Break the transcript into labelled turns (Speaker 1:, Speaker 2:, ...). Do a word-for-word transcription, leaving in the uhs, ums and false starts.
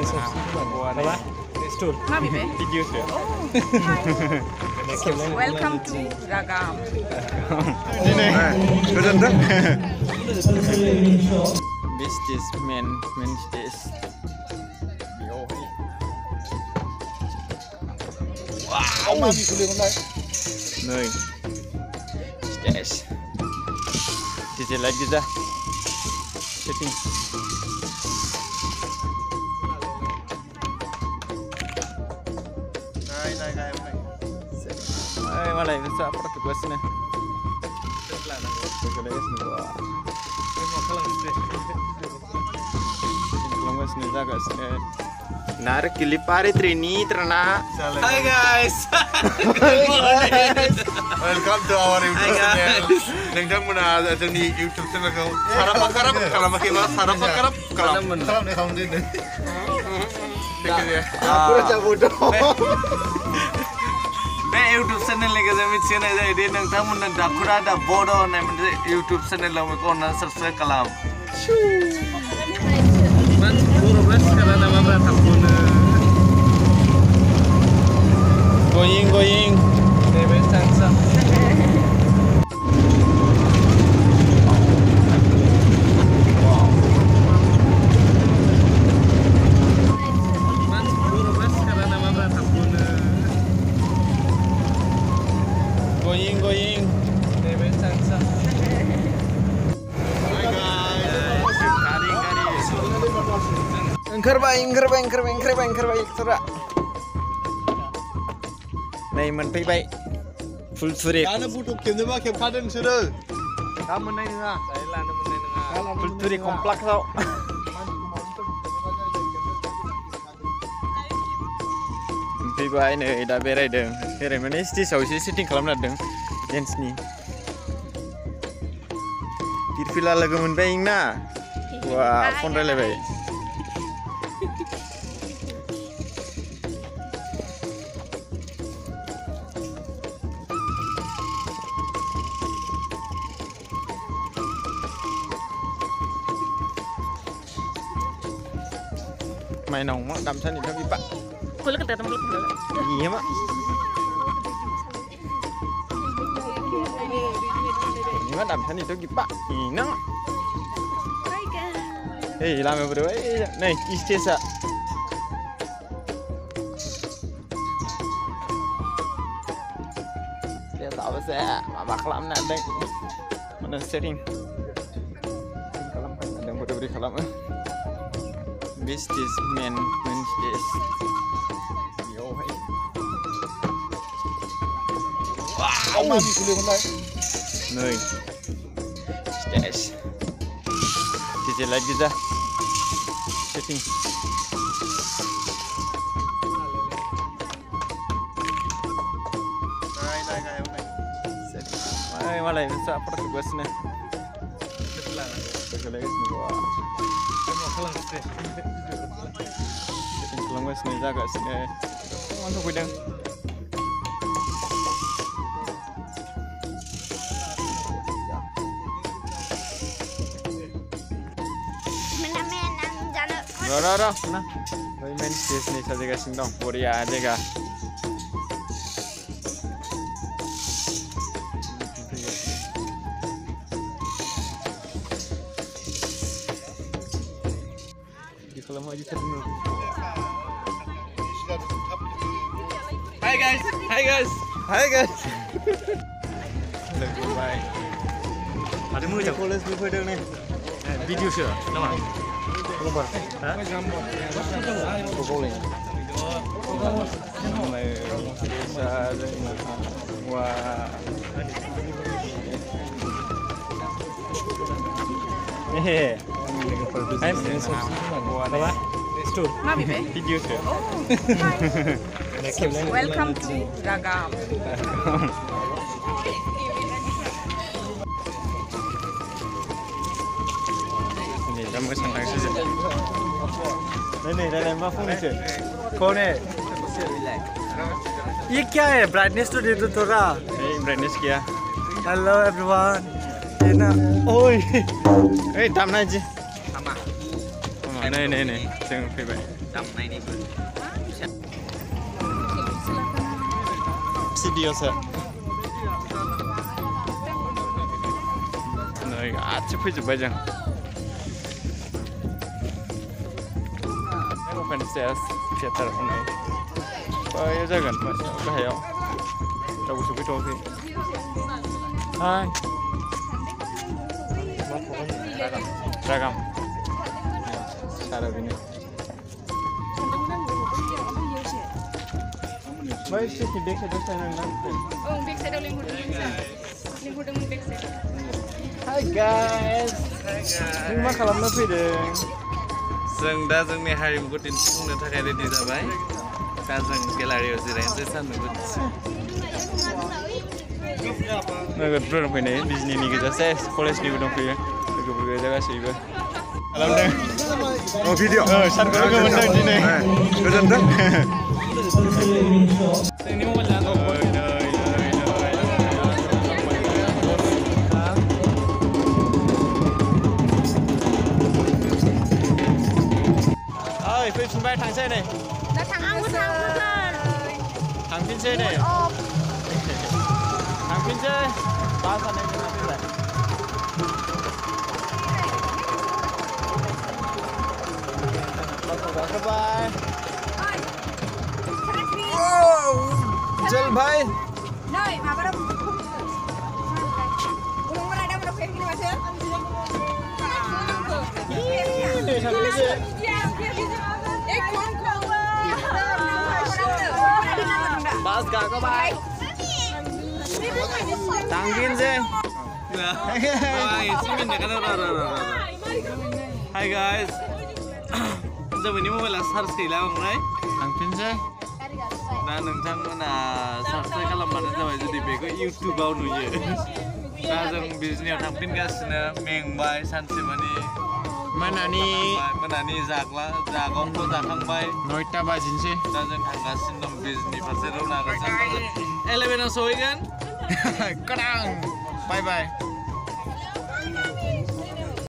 Speaker 1: Apa? Stur. Video sih.
Speaker 2: Welcome to Ragam.
Speaker 1: Ini. This is man, man this. Wow.
Speaker 3: Mami kulit online.
Speaker 1: Noi. Yes. Sisi lagi dah. Setting.
Speaker 3: Nai nai nai nai.
Speaker 1: Ay, malay nasa apa tu kuas ni? Sekolah ni wah. Kelas ni jaga sini. Nar kilipari trini terna.
Speaker 3: Hi guys. Welcome to our YouTube channel. Nengdang mana ada ni YouTube channel kau. Sarap karap kalau makin mas sarap karap kalau. Salam ni kamu ni. Dekh dia. Kokrajhar bodo.
Speaker 4: Be YouTube channel lagi kami channel jadi dia nengdang mana kokrajhar bodo ni mana YouTube channel lalu kau nak subscribe kalam. Man pura bes kerana nama berapa pun.
Speaker 1: Going going.
Speaker 4: Debes chance. Man pura bes kerana nama berapa pun.
Speaker 1: Going going.
Speaker 4: Debes chance.
Speaker 1: Engkerbai, engkerbai, engkerbai, engkerbai, engkerbai, ekstra. Nay menpai baik. Full surit.
Speaker 3: Karena butuh kena bawa kem kaden sudah. Kamu naik ni lah.
Speaker 4: Saya lah nama ni dengan.
Speaker 1: Full surit kompleks tau. Menpai baik ni dah berai deng. Berai mana sih sausi setting kalam nak deng. Jens ni. Tirfila lagu menpai na. Wah, phone rela baik. Mày nồng mak, đâm chân thì nó bị bạ.
Speaker 2: Kau nak kata tempat mana?
Speaker 1: Iya mak. Ini mak đâm chân thì nó bị bạ. Ini nak. Eh, lama berdua. Eh, nih, istesa. Dia tahu saya, mama kelam nak deng. Mana setting? Kelam, ada bodoh beri kelam. This is man, man this. Yo, hey.
Speaker 3: Wow. Mami kulit online.
Speaker 1: Noi. Yes. Sisi lagi dah. Setting.
Speaker 3: Nai nai nai nai.
Speaker 1: Ay, malay nasa apa tu kuas ni? Sekolah ni wah. Kelas ni jaga sini. Masuk bidang.
Speaker 2: Mana mana jalan.
Speaker 1: Rara rara, na. Kau main stage ni saja kasih dong. Korea ada ga? Di kalau mau jadi dulu.
Speaker 4: Hi guys. Hi guys.
Speaker 1: Hai guys. Lebih baik.
Speaker 4: Ada mu je.
Speaker 1: College ni pada ni.
Speaker 4: Video sih. Nama.
Speaker 1: Berapa? Hah? Boleh. Wah. Hehe. Hai. Apa? Stur.
Speaker 2: Mami be.
Speaker 1: Video sih.
Speaker 2: Welcome to Ragam.
Speaker 1: Ini kamu senang saja. Ini dah lama phone ni. कौन है?
Speaker 4: ये क्या है? ब्राइटनेस तो दे दो थोड़ा।
Speaker 1: Hey, brightness क्या?
Speaker 4: Hello everyone. ये ना, ओए।
Speaker 1: Hey, tam na je.
Speaker 4: Sama.
Speaker 1: Sama. नै नै नै जों फैबाय
Speaker 4: दामनायनिबो
Speaker 1: भिडिअसो नै गासिबो फैजोब्बाय जों अपेन स्टेज थियेटार होननाय बैयाव जागोन गाहायाव रावबो सफैथ'वाखै हाय रागाम सारा बेनो बै स्टेजनि बेक साइडआव थांनांगोन
Speaker 2: औ बेक साइडआव लिंहरदों लिंहरदोंमोन बेक साइडआव
Speaker 1: हाय गाइस नों मा खालामनो फैदों
Speaker 4: जों दा जोंनि हारिमुखौ दिन्थिफुंनो थाखाय रेडि जाबाय दा जों गेलारियाव जिरायनोसै सानदुं
Speaker 1: नोगोद बुरजा फैनाय बिजनिनि गोजा सेस कलेजनिबो दंफैयो लोगोफोर गोजा गासैबो खालामदों
Speaker 3: Oh video.
Speaker 1: सारखौ लोगो मोनदों दिनै
Speaker 3: गोजोनथों
Speaker 1: जोंनि मबाइल ओइ फैफिनबाय थांसै नै
Speaker 2: दा थांनोसै
Speaker 1: थांफिनसै नै थांफिनसै बासआ नै जोंना फैबाय बासआव गाखोबाय चल भाई
Speaker 2: नै माबारा उनाव लायदा उनाव फैफिनो माथो
Speaker 1: नै थांफिनसै बास गाखोबाय थांफिनसै
Speaker 4: Hi guys जोंनि मबाइला चार्ज गैला बांद्राय
Speaker 1: थांफिनसै
Speaker 4: दा नोंथांमोना साबस्क्राइब खालामबानो जाबाय जुदि बेखौ इउटुबाव नुयो दा जों बिजनियाव थांफिनगासिनो मेंबाय सानसेमानि
Speaker 1: मोनानि
Speaker 4: मोनानि जाग्ला जागावखौ जाखांबाय
Speaker 1: नयथा बाजिनोसै
Speaker 4: दा जों थांगासिनो दं बिजनि फारसे रौना गासिनो इलेभेनाव सहैगोन
Speaker 1: कडां बाय बाय